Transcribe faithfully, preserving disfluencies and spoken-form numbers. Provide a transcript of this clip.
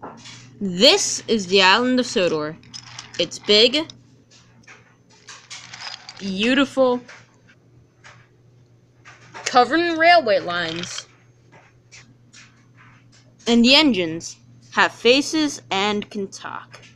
This is the island of Sodor. It's big, beautiful, covered in railway lines, and the engines have faces and can talk.